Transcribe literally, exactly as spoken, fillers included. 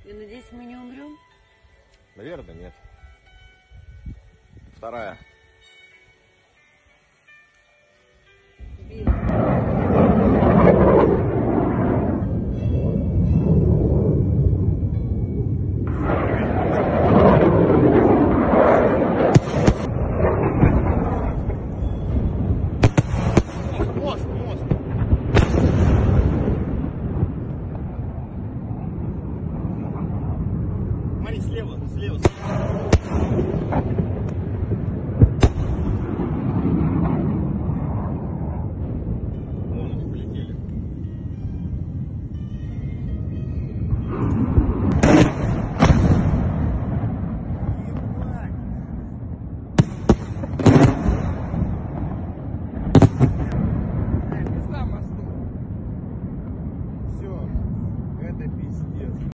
Я надеюсь, мы не умрем? Наверное, нет. Вторая. Мост, мост. Смотри, слева, слева.